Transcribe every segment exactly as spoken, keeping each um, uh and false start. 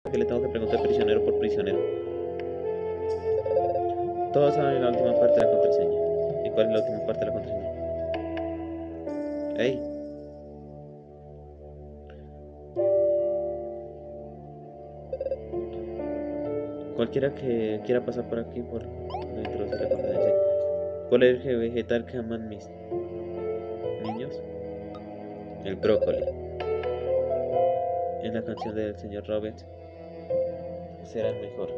que le tengo que preguntar prisionero por prisionero. Todos saben la última parte de la contraseña. ¿Y cuál es la última parte de la contraseña? ¡Ey! Cualquiera que quiera pasar por aquí por la introducir la contraseña. ¿Cuál es el vegetal que aman mis niños? El brócoli. En la canción del señor Robert será el mejor.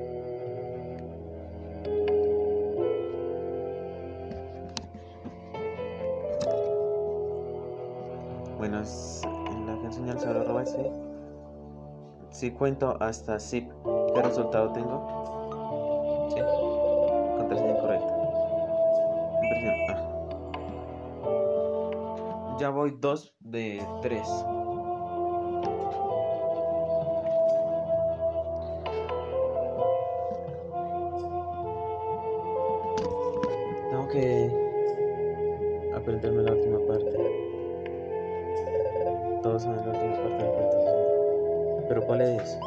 Bueno, en la canción del señor Robert sí. Si cuento hasta zip, ¿qué resultado tengo? Sí. Contraseña incorrecta. Impresión A. Ya voy dos de tres. Tengo que aprenderme la última parte. Todos saben la última parte de la contraseña. ¿Pero cuál es?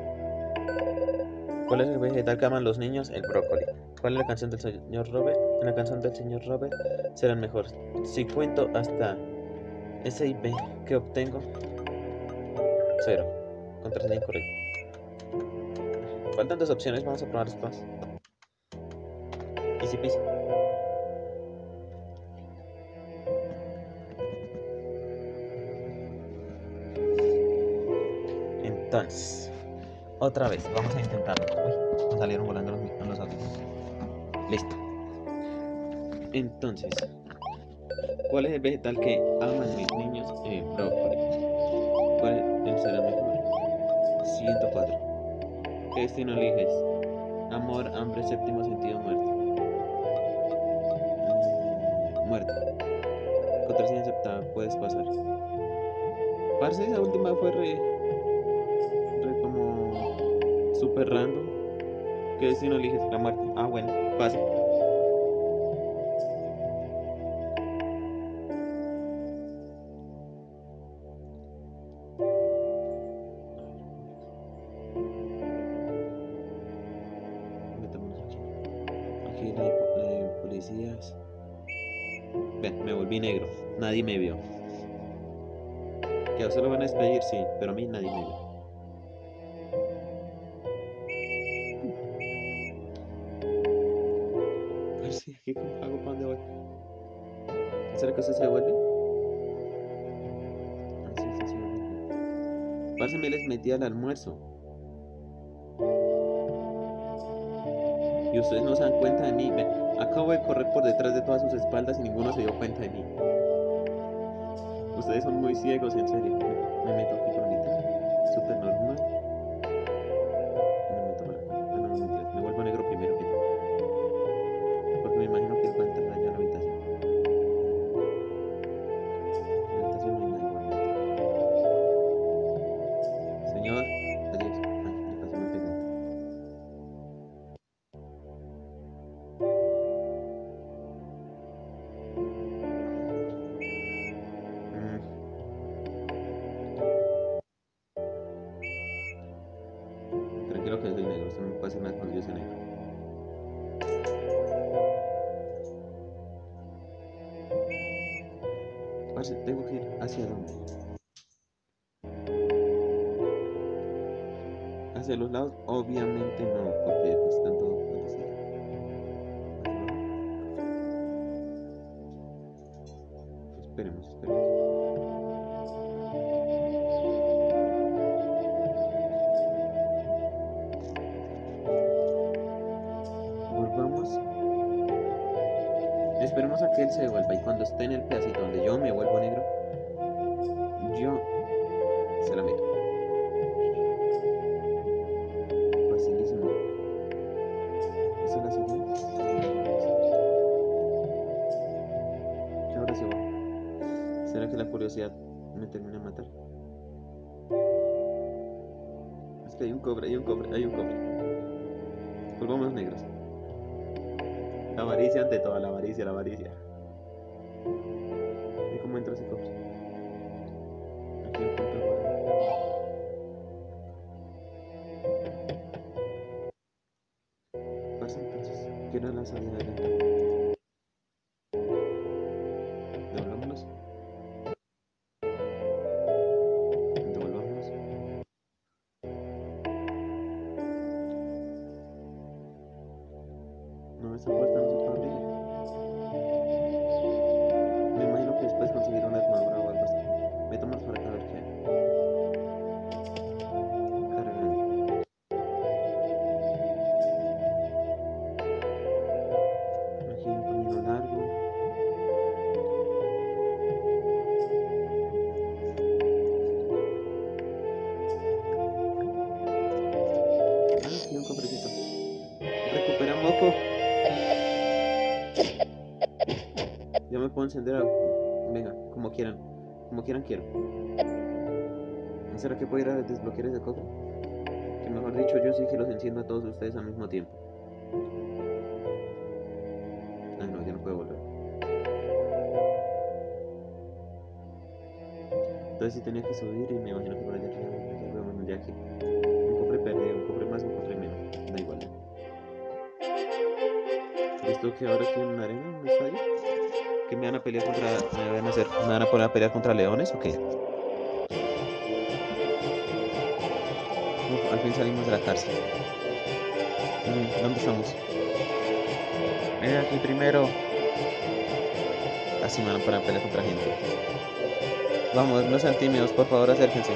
¿Cuál es el vegetal que aman los niños? El brócoli. ¿Cuál es la canción del señor Robert? En la canción del señor Robert será el mejor. Si cuento hasta S y B, ¿qué obtengo? Cero. Contraseña incorrecta. Faltan dos opciones, vamos a probar estas. Easy peasy. Entonces, otra vez, vamos a intentarlo. Uy, me salieron volando los, los autos. Listo. Entonces, ¿cuál es el vegetal que aman mis niños? El brócoli. ¿Cuál es el será mejor? ciento cuatro. ¿Qué destino eliges? Amor, hambre, séptimo sentido, muerte. Mm, muerte. Contraseña aceptada, puedes pasar. Parce, esa última fue re, re como super random. ¿Qué destino eliges? La muerte. Ah, bueno, pase. Metámonos aquí. Aquí la de, la de policías. Ven, me volví negro. Nadie me vio. Que a usted lo van a despedir, sí, pero a mí nadie me vio. Parce, ¿qué cómo hago? ¿Para dónde voy? ¿Será que usted se devuelve? Ah, sí, sí, sí, vuelve. Parce, me les metí al almuerzo. Y ustedes no se dan cuenta de mí. Ven, acabo de correr por detrás de todas sus espaldas y ninguno se dio cuenta de mí. Ustedes son muy ciegos, en serio. Me, me meto aquí por mitad. Súper normal. Me meto por acá. Ah, no, no, mentiras. Me vuelvo negro primero que todo. Porque me imagino que él va a entrar allá a la habitación. En la habitación no hay nadie igualmente. Señor, adiós. Ay, de paso me pegó. Mm, tranquilo que soy negro. Usted no me puede hacer nada cuando yo sea negro. Parce, tengo que ir hacia dónde. Hacia los lados, obviamente no, porque pues, están todos policías. Hacia abajo. Esperemos, esperemos. Volvamos. Esperemos a que él se devuelva y cuando esté en el pedacito donde yo me vuelvo negro, yo se la meto. Facilísimo. ¿Esa es la salida? ¿Qué ahora se va? ¿Será que la curiosidad me termina de matar? Es que hay un cobre, hay un cobre, hay un cobre. Volvamos negros. La avaricia ante todo, la avaricia, la avaricia. ¿Y cómo entra ese cobre? Aquí encuentro el guardia. Que era la salida de la... Devolvámonos. Devolvámonos. No, esa puerta no se puede abrir. Me imagino que después conseguir una armadura o algo así. Me tomas para acá a ver qué hay. Cargando. Aquí hay un camino largo. Ah, aquí hay un cofrecito. Recupera moco. Ya me puedo encender a... Venga, como quieran. Como quieran quiero. ¿Será que puedo ir a desbloquear ese cofre? Que mejor dicho, yo sí que los enciendo a todos ustedes al mismo tiempo. Ah, no, ya no puedo volver. Entonces sí tenía que subir y me imagino que por allá arriba vemos ya aquí. Un cofre perdido, un cofre más, un cofre menos. Da igual. ¿Esto que ahora aquí en una arena, un estadio? ¿Que me van a pelear contra... me van a hacer? ¿Me van a poner a pelear contra leones o qué? Uf, al fin salimos de la cárcel. Mm, ¿Dónde estamos? Ven aquí primero. Así me van a poner a pelear contra gente. Vamos, no sean tímidos, por favor, acérquense.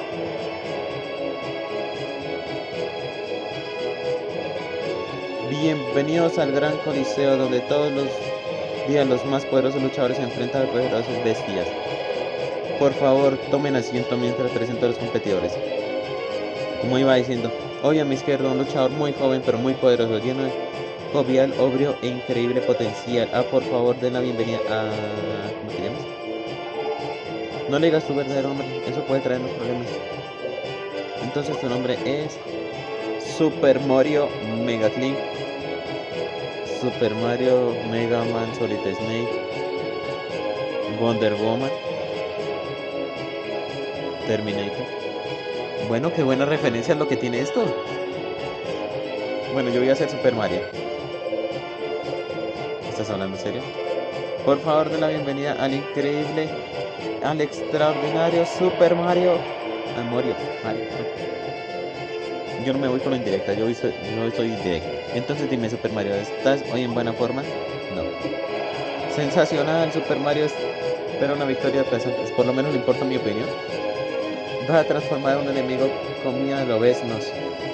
Bienvenidos al gran coliseo donde todos los días los más poderosos luchadores se enfrentan a poderosas bestias. Por favor, tomen asiento mientras presento a los competidores. Como iba diciendo, hoy a mi izquierda un luchador muy joven pero muy poderoso, lleno de jovial, obvio e increíble potencial. Ah, por favor, den la bienvenida a... ¿Cómo te llamas? No le digas tu verdadero nombre, eso puede traernos problemas. Entonces tu nombre es... Super Mario Mega Clean, Super Mario Mega Man Solid Snake, Wonder Woman, Terminator. Bueno, qué buena referencia es lo que tiene esto. Bueno, yo voy a hacer Super Mario. ¿Estás hablando en serio? Por favor, den la bienvenida al increíble, al extraordinario Super Mario. A Mario, Mario. Yo no me voy con lo indirecta, yo soy, no soy indirecto. Entonces dime, Super Mario, ¿estás hoy en buena forma? No. Sensacional, Super Mario. Espero una victoria presente. Por lo menos le importa mi opinión. Vas a transformar a un enemigo comida de obesnos.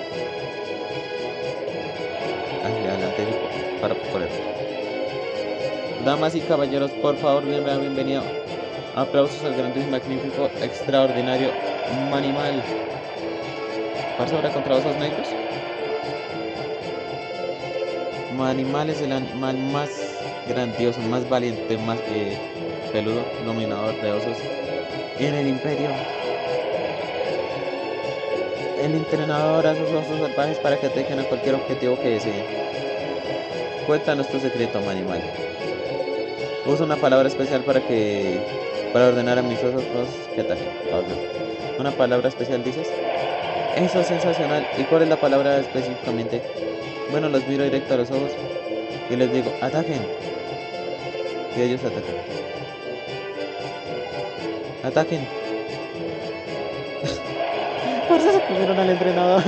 Ay, adelante para poner. Damas y caballeros, por favor, denle la bienvenida. Aplausos al grandísimo, magnífico, extraordinario Manimal. ¿Vas ahora contra osos negros? Manimal es el animal más grandioso, más valiente, más eh, peludo, dominador de osos en el imperio. El entrenador a sus osos salvajes para que ataquen a cualquier objetivo que deseen. Cuéntanos tu secreto, Manimal. Usa una palabra especial para que para ordenar a mis osos que ataquen. Una palabra especial, dices. Eso es sensacional. ¿Y cuál es la palabra específicamente? Bueno, los miro directo a los ojos y les digo, ataquen. Y ellos atacan. Ataquen. Por eso se comieron al entrenador.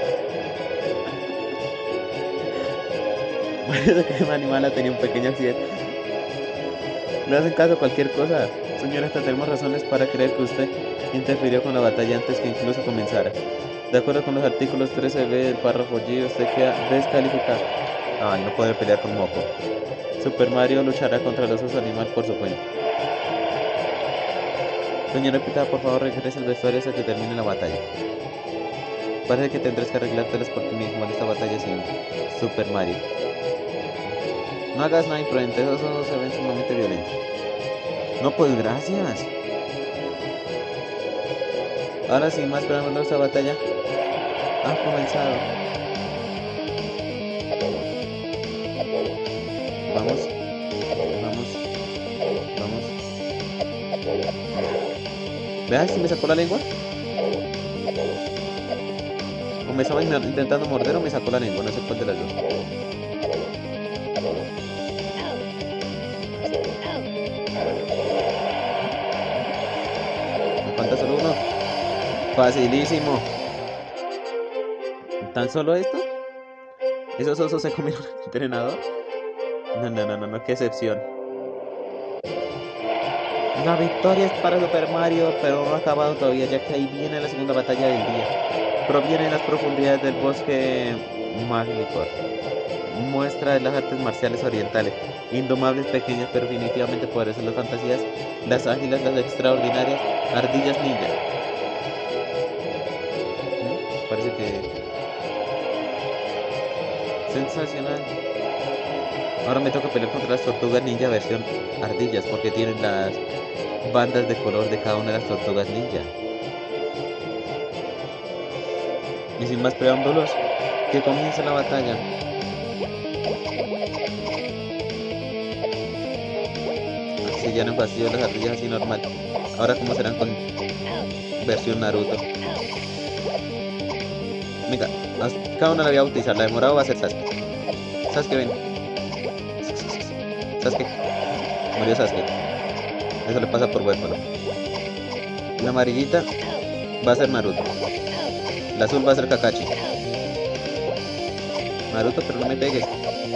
Parece que el animal ha tenido un pequeño accidente. Le hacen caso a cualquier cosa. Señora, hasta tenemos razones para creer que usted interfirió con la batalla antes que incluso comenzara. De acuerdo con los artículos trece b del párrafo G, usted queda descalificado. Ay, no podré pelear con Moco. Super Mario luchará contra los osos animal por su cuenta. Señora Pita, por favor regrese al vestuario hasta que termine la batalla. Parece que tendrás que arreglártelas por ti mismo en esta batalla sin Super Mario. No hagas nada imprudente, esos osos se ven sumamente violentos. No, pues gracias. Ahora sin más preámbulos, esta batalla ha comenzado. Vamos, vamos, vamos. ¿Veas si me sacó la lengua? O me estaba intentando morder o me sacó la lengua, no sé cuál de las dos. Facilísimo. ¿Tan solo esto? ¿Esos osos se comieron al entrenador? No, no, no, no, no, qué excepción. La victoria es para Super Mario, pero no ha acabado todavía, ya que ahí viene la segunda batalla del día. Proviene en las profundidades del bosque Maglicor. Muestra de las artes marciales orientales. Indomables, pequeñas, pero definitivamente poderosas las fantasías. Las ágiles, las extraordinarias. Ardillas ninja. ¿Mm? Parece que... sensacional. Ahora me toca pelear contra las tortugas ninja versión ardillas, porque tienen las bandas de color de cada una de las tortugas ninja. Y sin más preámbulos, que comience la batalla. Así ya no fastidio las ardillas así normal. Ahora cómo serán con versión Naruto. Venga, cada una la voy a bautizar. La de morado va a ser Sasuke. Sasuke, ven. Sasuke. Murió Sasuke. Eso le pasa por huérfano. La amarillita va a ser Naruto. La azul va a ser Kakashi. Naruto, pero no me pegues.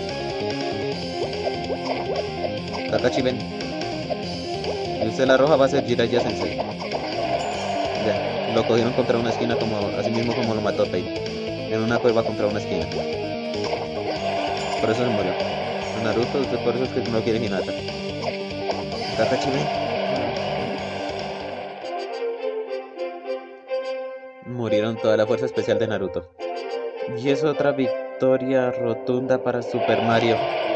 Kakashi, ven. Y usted la roja va a ser Jiraiya Sensei. Ya, lo cogieron contra una esquina como así mismo como lo mató Pain. En una cueva contra una esquina. Por eso se murió. Naruto, usted por eso es que no quiere Hinata. Kakashi, ven. Murieron toda la fuerza especial de Naruto. Y es otra victoria rotunda para Super Mario.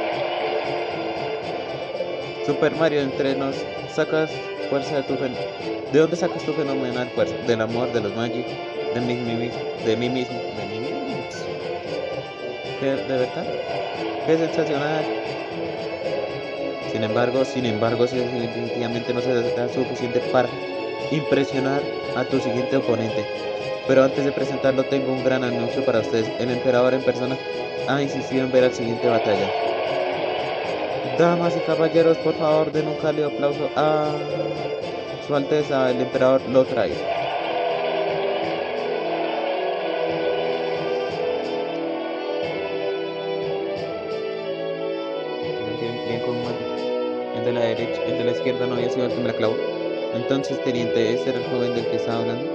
Super Mario, entre nos sacas fuerza de tu fen... ¿De dónde sacas tu fenomenal fuerza? Del amor, de los Magic, de mí, mí, de mí mismo, de mí mismo. ¿Qué, de verdad? ¡Qué sensacional! Sin embargo, sin embargo, si definitivamente no será suficiente para impresionar a tu siguiente oponente. Pero antes de presentarlo tengo un gran anuncio para ustedes. El emperador en persona ha insistido en ver al siguiente batalla. Damas y caballeros, por favor den un cálido aplauso a Su Alteza, el emperador lo trae. Bien, bien con el de la derecha, el de la izquierda no había sido el que me la clavó. Entonces, teniente, ¿ese era el joven del que estaba hablando?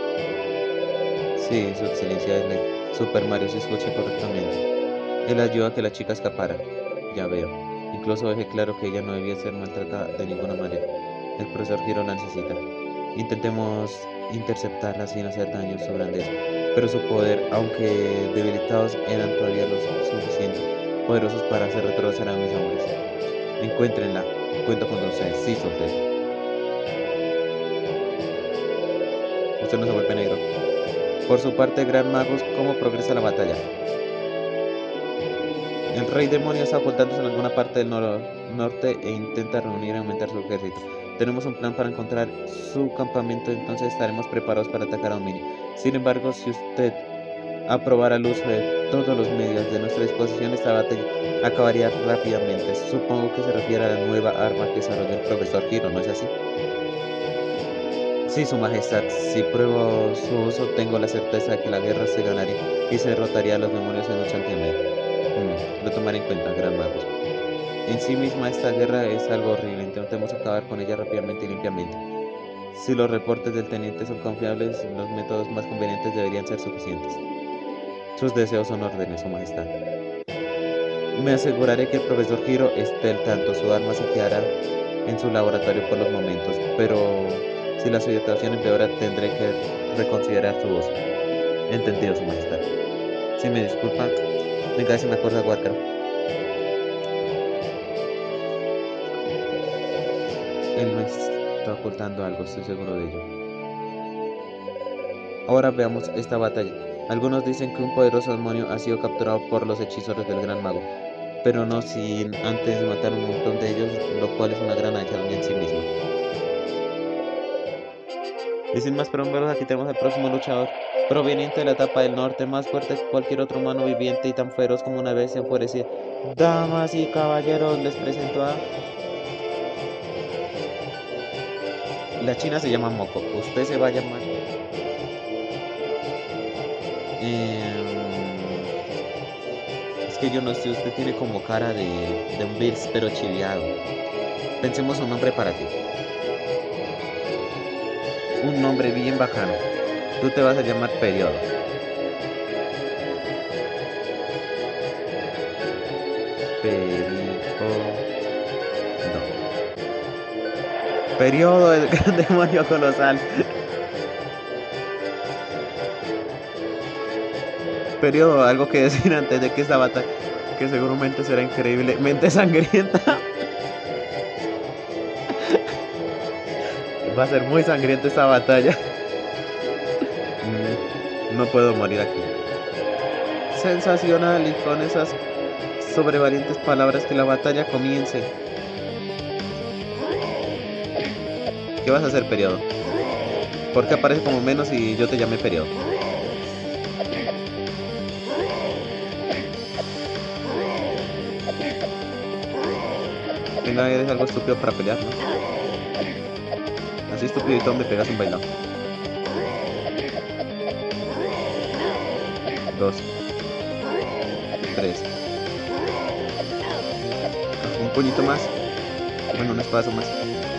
Sí, su excelencia es la Super Mario, se escucha correctamente. Él ayudó a que la chica escapara. Ya veo. Incluso dejé claro que ella no debía ser maltratada de ninguna manera. El profesor Hiro la necesita. Intentemos interceptarla sin hacer daño a su grandeza. Pero su poder, aunque debilitados, eran todavía lo suficiente poderosos para hacer retroceder a mis hombres. Encuéntrenla. Cuento con ustedes. Sí, soltero. Usted no se vuelve negro. Por su parte, Gran Magos, ¿cómo progresa la batalla? El Rey Demonio está ocultándose en alguna parte del nor norte e intenta reunir y aumentar su ejército. Tenemos un plan para encontrar su campamento, entonces estaremos preparados para atacar a Omni. Sin embargo, si usted aprobara el uso de todos los medios de nuestra disposición, esta batalla acabaría rápidamente. Supongo que se refiere a la nueva arma que desarrolló el profesor Hiro, ¿no es así? Sí, su majestad, si pruebo su uso, tengo la certeza de que la guerra se ganaría y se derrotaría a los demonios en un santiamén. Hmm, lo tomaré en cuenta, Gran Magos. En sí misma esta guerra es algo horrible, intentemos acabar con ella rápidamente y limpiamente. Si los reportes del teniente son confiables, los métodos más convenientes deberían ser suficientes. Sus deseos son órdenes, su majestad. Me aseguraré que el profesor Hiro esté al tanto, su arma se quedará en su laboratorio por los momentos, pero... si la situación empeora, tendré que reconsiderar su voz. Entendido, su majestad. Si me disculpa, venga, si me acuerda Warcraft. Él me está ocultando algo, estoy seguro de ello. Ahora veamos esta batalla. Algunos dicen que un poderoso demonio ha sido capturado por los hechizos del Gran Mago, pero no sin antes matar un montón de ellos, lo cual es una gran hazaña en sí misma. Y sin más preámbulos, aquí tenemos al próximo luchador, proveniente de la etapa del norte, más fuerte que cualquier otro humano viviente y tan feroz como una bestia enfurecida. Damas y caballeros, les presento a... La china se llama Moko, usted se va a llamar... Eh, es que yo no sé, usted tiene como cara de, de un Bills pero chileado. Pensemos un nombre para ti. Un nombre bien bacano. Tú te vas a llamar Periodo. Periodo. Periodo del gran demonio colosal. Periodo, algo que decir antes de que esta batalla, que seguramente será increíblemente sangrienta. Va a ser muy sangrienta esta batalla. No puedo morir aquí. Sensacional, y con esas sobrevalientes palabras que la batalla comience. ¿Qué vas a hacer, Periodo? ¿Por qué aparece como menos y yo te llamé Periodo? Venga, eres algo estúpido para pelear, ¿no? Así estúpido me pegas un bailado. Dos. Tres. Un puñito más. Bueno, un espacio más.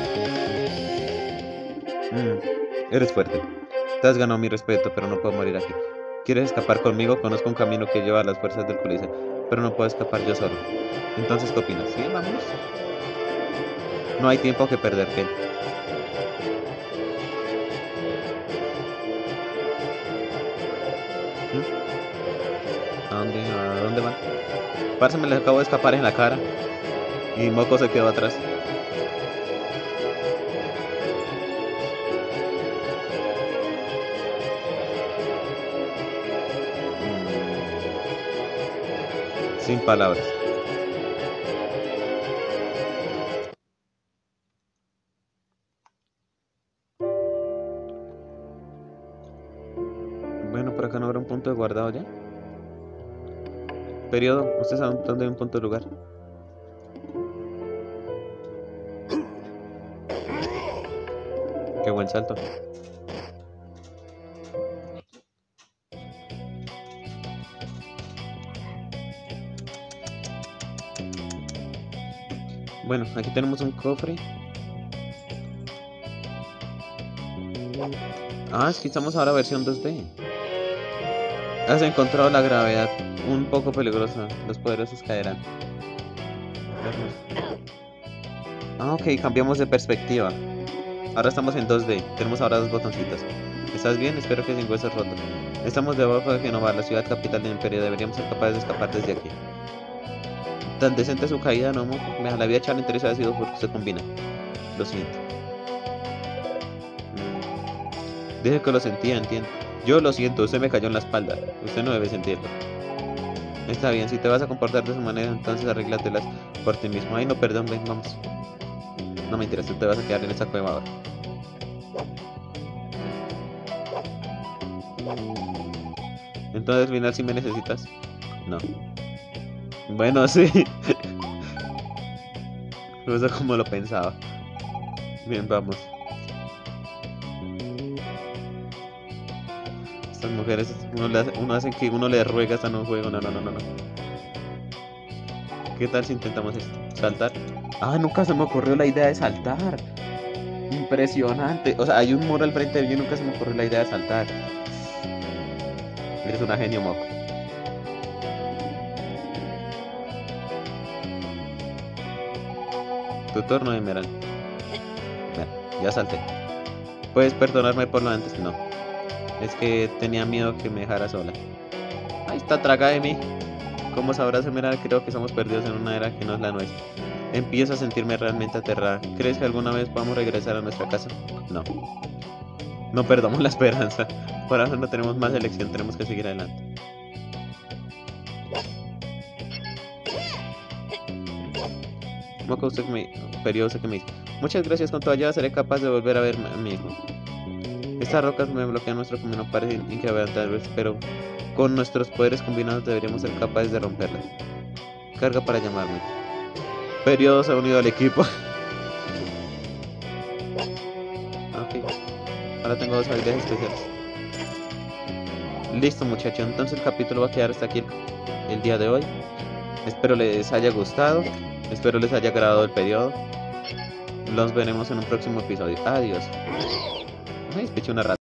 Mm, eres fuerte. Te has ganado mi respeto, pero no puedo morir aquí. ¿Quieres escapar conmigo? Conozco un camino que lleva a las fuerzas del Coliseo, pero no puedo escapar yo solo. Entonces, ¿qué opinas? ¿Sí? ¿Vamos? No hay tiempo que perder, ¿qué? ¿Mm? ¿A dónde, a dónde van? Parce, me les acabo de escapar en la cara. Y Moco se quedó atrás. Sin palabras. Bueno, por acá no habrá un punto de guardado ya. Periodo, ¿usted sabe dónde hay un punto de lugar? Qué buen salto. Bueno, aquí tenemos un cofre. Ah, es que estamos ahora versión dos D. Has encontrado la gravedad un poco peligrosa. Los poderosos caerán. Ah, ok, cambiamos de perspectiva. Ahora estamos en dos D. Tenemos ahora dos botoncitos. ¿Estás bien? Espero que sin huesos rotos. Estamos debajo de Genova, la ciudad capital del imperio. Deberíamos ser capaces de escapar desde aquí. Tan decente su caída, no, me la vida echar interés ha sido porque se combina. Lo siento. Mm. Dije que lo sentía, entiendo. Yo lo siento, usted me cayó en la espalda. Usted no debe sentirlo. Está bien, si te vas a comportar de esa manera, entonces arréglatelas por ti mismo. Ay, no, perdón, ven, vamos. No me interesa, tú te vas a quedar en esa cueva ahora. Entonces, al final, si me necesitas. No. Bueno, sí. Eso como lo pensaba. Bien, vamos. Estas mujeres, uno, le hace, uno hace que uno le ruega hasta no juego. No, no, no, no, no. ¿Qué tal si intentamos esto? ¿Saltar? Ah, nunca se me ocurrió la idea de saltar. Impresionante. O sea, hay un muro al frente de mí y nunca se me ocurrió la idea de saltar. Eres una genio, Moco. Tu turno, Emerald. Bueno, ya salté. ¿Puedes perdonarme por lo antes? No. Es que tenía miedo que me dejara sola. Ahí está, traga de mí. Como sabrás, Emerald, creo que estamos perdidos en una era que no es la nuestra. Empiezo a sentirme realmente aterrada. ¿Crees que alguna vez podamos regresar a nuestra casa? No. No perdamos la esperanza. Por ahora no tenemos más elección, tenemos que seguir adelante. Moco, usted que me... Periodo, usted que me dice. Muchas gracias, con tu ayuda seré capaz de volver a ver a mi hijo. Estas rocas me bloquean nuestro camino, parecen inquebrantables, pero con nuestros poderes combinados deberíamos ser capaces de romperlas. Carga para llamarme. Periodo se ha unido al equipo. Ok. Ahora tengo dos habilidades especiales. Listo, muchachos, entonces el capítulo va a quedar hasta aquí el, el día de hoy. Espero les haya gustado, espero les haya agradado el periodo. Los veremos en un próximo episodio. Adiós. Me despiché una rata.